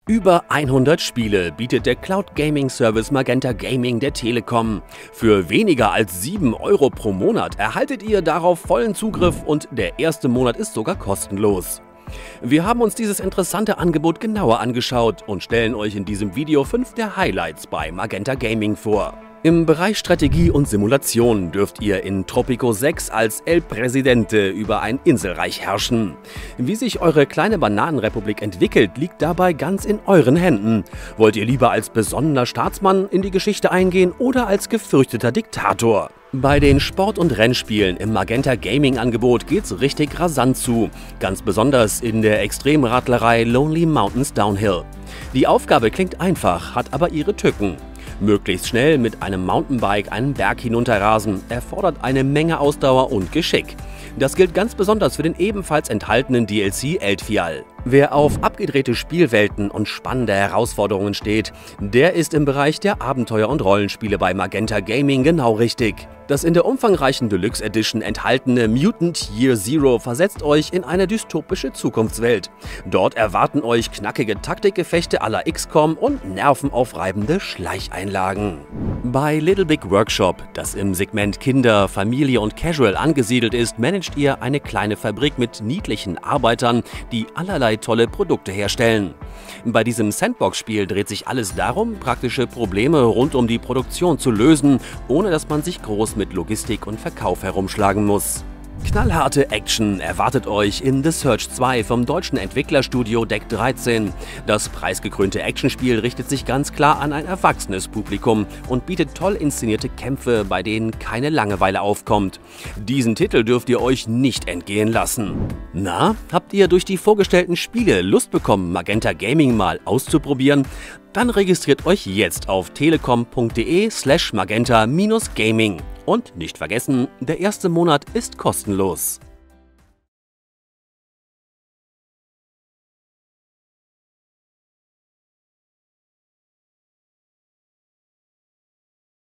Über 100 Spiele bietet der Cloud Gaming Service Magenta Gaming der Telekom. Für weniger als 7 Euro pro Monat erhaltet ihr darauf vollen Zugriff und der erste Monat ist sogar kostenlos. Wir haben uns dieses interessante Angebot genauer angeschaut und stellen euch in diesem Video 5 der Highlights bei Magenta Gaming vor. Im Bereich Strategie und Simulation dürft ihr in Tropico 6 als El Presidente über ein Inselreich herrschen. Wie sich eure kleine Bananenrepublik entwickelt, liegt dabei ganz in euren Händen. Wollt ihr lieber als besonderer Staatsmann in die Geschichte eingehen oder als gefürchteter Diktator? Bei den Sport- und Rennspielen im Magenta Gaming Angebot geht's richtig rasant zu, ganz besonders in der Extremradlerei Lonely Mountains Downhill. Die Aufgabe klingt einfach, hat aber ihre Tücken. Möglichst schnell mit einem Mountainbike einen Berg hinunterrasen erfordert eine Menge Ausdauer und Geschick. Das gilt ganz besonders für den ebenfalls enthaltenen DLC Eltfial. Wer auf abgedrehte Spielwelten und spannende Herausforderungen steht, der ist im Bereich der Abenteuer- und Rollenspiele bei Magenta Gaming genau richtig. Das in der umfangreichen Deluxe Edition enthaltene Mutant Year Zero versetzt euch in eine dystopische Zukunftswelt. Dort erwarten euch knackige Taktikgefechte à la XCOM und nervenaufreibende Schleicheinlagen. Bei Little Big Workshop, das im Segment Kinder, Familie und Casual angesiedelt ist, managt ihr eine kleine Fabrik mit niedlichen Arbeitern, die allerlei tolle Produkte herstellen. Bei diesem Sandbox-Spiel dreht sich alles darum, praktische Probleme rund um die Produktion zu lösen, ohne dass man sich groß mit Logistik und Verkauf herumschlagen muss. Knallharte Action erwartet euch in The Search 2 vom deutschen Entwicklerstudio Deck 13. Das preisgekrönte Actionspiel richtet sich ganz klar an ein erwachsenes Publikum und bietet toll inszenierte Kämpfe, bei denen keine Langeweile aufkommt. Diesen Titel dürft ihr euch nicht entgehen lassen. Na, habt ihr durch die vorgestellten Spiele Lust bekommen, Magenta Gaming mal auszuprobieren? Dann registriert euch jetzt auf telekom.de/magenta-gaming. Und nicht vergessen, der erste Monat ist kostenlos.